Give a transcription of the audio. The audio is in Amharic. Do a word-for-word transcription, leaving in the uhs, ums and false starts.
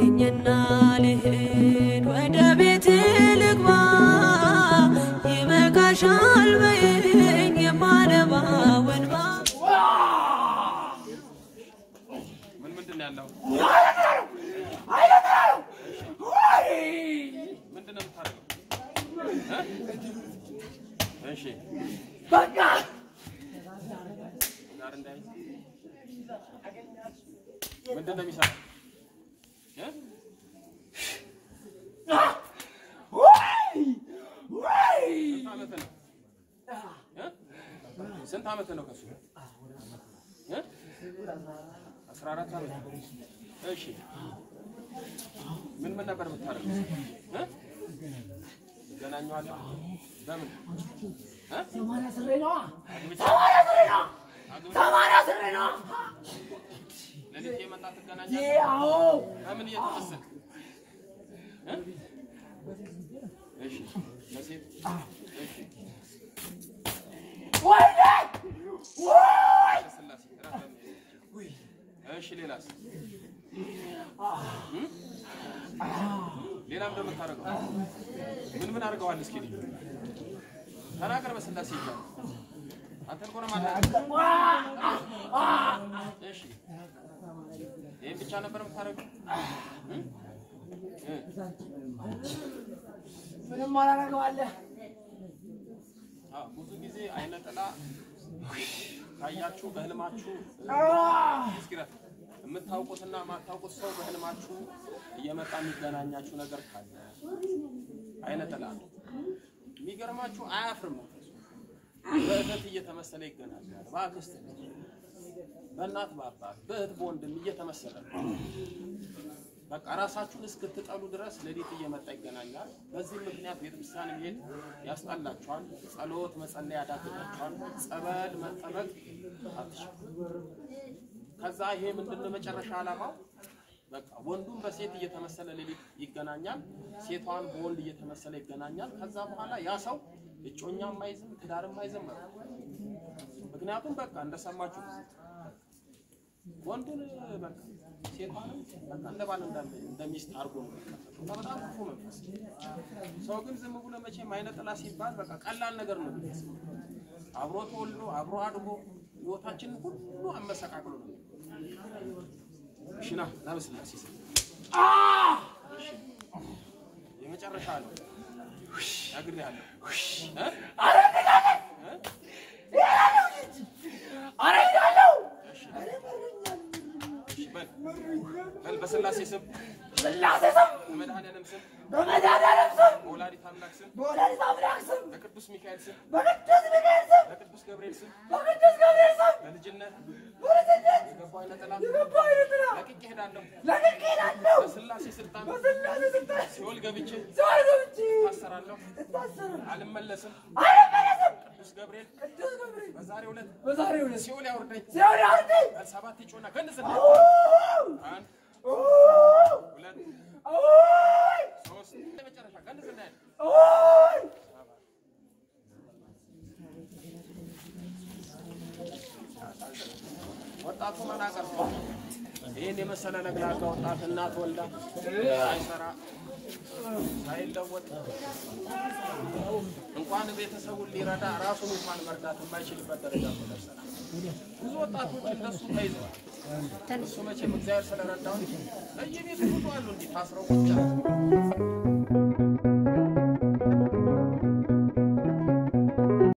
ተወኝና ልሂድ ወደ ቤት ልግባ ይበቃሻል በይኝ የማነባው እንባ ምን ምንድነው ያለው ምንድነው የምታደርገው እሺ በቃ ጋር እንዳይ ምንድነው የሚሰራው ስንት ዓመት ነው ከሱ እ አስራ አራት ዓመት እሺ ምን ምን ነበር የምታደርገው እ ገናኛው በምን እ ሰማንያ ስሬ ነው ሰማንያ ስሬ ነው ሰማንያ ስሬ ነው ለሊት የመጣ ተገናኛ ያው በምን እየተመሰለ እ እሺ ለሴት እሺ ወይኔ ወይ ስላሴ ተራፈም ወይ እሺ ሌላስ ሌላም ደግሞ ታረጋው ምን ምን አርጋዋል እስኪ ተናገር በስላሴ ይባል አንተ ቆና ማለት እሺ ይሄን ብቻ ነበር የምታረጋው ምንም አላረጋዋለ አዎ ብዙ ጊዜ አይነ ጥላ ታያችሁ በህልማችሁ እስኪራት የምታውቁትና ማታውቁት ሰው በህልማችሁ እየመጣ የሚገናኛችሁ ነገር ካለ አይነ ጥላ የሚገርማችሁ አያፍርም በእህት እየተመሰለ ይገናኛል ባክስት በእናት በአባት በእህት በወንድም እየተመሰለ በቃ ራሳችሁን እስክትጠሉ ድረስ ለሊት እየመጣ ይገናኛል በዚህ ምክንያት ቤተክርስቲያን ይሄድ ያስጣላችኋል ጸሎት መጸለይ ያዳግታችኋል ጸበል መጠመቅ አትችሉ ከዛ ይሄ ምንድነው መጨረሻ ዓላማው በቃ ወንዱም በሴት እየተመሰለ ለሊት ይገናኛል ሴቷን በወንድ እየተመሰለ ይገናኛል ከዛ በኋላ ያ ሰው እጮኛም ማይዝም ትዳርም ማይዝም ምክንያቱም በቃ እንደሰማችሁ ወንዱን በቃ ሴቷን በቃ እንደባል እንደሚስት አርጎ ነው በጣም ክፉ መንፈስ ሰው ግን ዝም ብሎ መቼም አይነ ጥላ ሲባል በቃ ቀላል ነገር ነው አብሮ ተወልዶ አብሮ አድጎ ህይወታችን ሁሉ አመሰቃቅሎ ነው ሽና ለምስላሴ አ የመጨረሻ ነው ያግሪያለሁ እ አረጋጋለ እ አረጋጋለው በል በስላሴ ስም ስላሴ ስም በመድኃኒዓለም ስም በመድኃኒዓለም ስም በወላዲተ አምላክ ስም በወላዲተ አምላክ ስም በቅዱስ ሚካኤል ስም በቅዱስ ሚካኤል ስም በቅዱስ ገብርኤል ስም በቅዱስ ገብርኤል ስም በልጅነት በልጅነት የገባው አይነ ጥላ የገባው አይነ ጥላ ለቅቄ ሄዳለሁ ለቅቄ ሄዳለሁ በስላሴ ስልጣን በስላሴ ስልጣን ሲኦል ገብቼ ሲኦል ገብቼ ታሰራለሁ ታሰራለሁ አልመለስም አልመለስም ቅዱስ ገብርኤል ቅዱስ ገብርኤል በዛሬው ዕለት በዛሬው ዕለት ሲኦል ያወርደኝ ሲኦል ያወርደኝ ሰባት ይጮና ከንዝና አንድ ሁለት ሶስት ለመጨረሻ ከንዝና ኦይ ወጣቱ መናቀር ይሄን የመሰለ ለግላጋ ወጣት እናት ወልዳ አይሰራ ሳይለወጥ እንኳን ቤተሰቡን ሊረዳ ራሱን እንኳን መርዳት የማይችልበት ደረጃ ደርሰናል ብዙ ወጣቶች እንደሱ ተይዘዋል እሱ መቼም እግዚአብሔር ስለረዳው ለየቤቱ ሁሉ አሉ እንዴ ታስረው ቁጭ